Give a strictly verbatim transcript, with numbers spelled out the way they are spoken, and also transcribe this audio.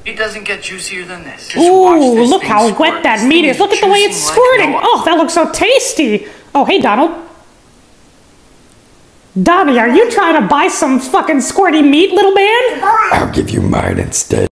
It doesn't get juicier than this. Just watch Ooh, this look thing how squirt. wet that This meat thing is. Look at the way it's juicing like squirting. no Oh, that looks so tasty. Oh, hey, Donald. Donnie, are you trying to buy some fucking squirty meat, little man? I'll give you mine instead.